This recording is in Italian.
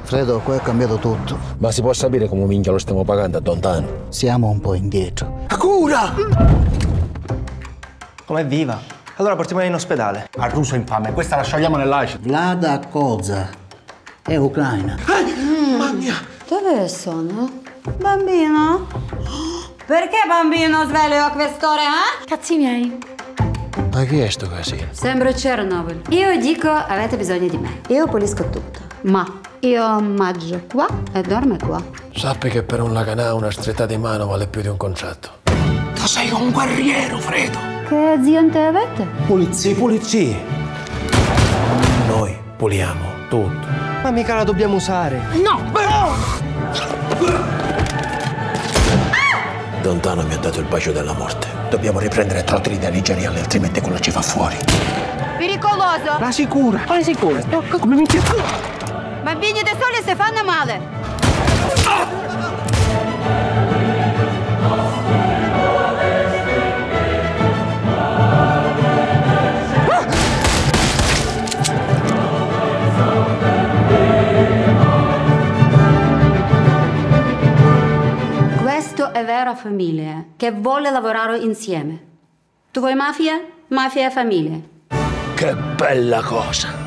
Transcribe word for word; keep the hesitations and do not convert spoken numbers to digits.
Fredo, qua è cambiato tutto. Ma si può sapere come minchia lo stiamo pagando a Don Tano? Siamo un po' indietro. Cura! Com'è viva? Allora portiamola in ospedale. Al ruso infame, questa la sciogliamo nell'acido. Vlada Koza. È ucraina. Eh, mamma mia! Dove sono? Bambino? Perché bambino sveglia a quest'ora, eh? Cazzi miei. Ma chi è sto casino? Sembra Chernobyl. Io dico, avete bisogno di me. Io pulisco tutto. Ma io mangio qua e dormo qua. Sappi che per un laganà una stretta di mano vale più di un concetto. Tu sei un guerriero, Fredo! Che aziende avete? Pulizie, pulizie. Noi puliamo tutto. Ma mica la dobbiamo usare. No! Don Tano mi ha dato il bacio della morte. Dobbiamo riprendere trottoli da nigeriani, altrimenti quello ci fa fuori. Pericoloso! La sicura! Quale sicura? Come mi chiama? Bambini da soli si fanno male! Questo è vera famiglia, che vuole lavorare insieme. Tu vuoi mafia? Mafia e famiglia. Che bella cosa!